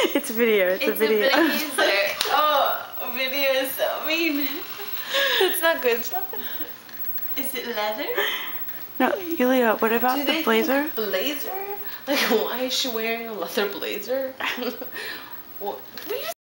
It's a video. It's a video. It's a blazer. Oh, video is so mean. It's not good. It's not good. Is it leather? No, Yulia, what about the blazer? Blazer? Like, why is she wearing a leather blazer? What?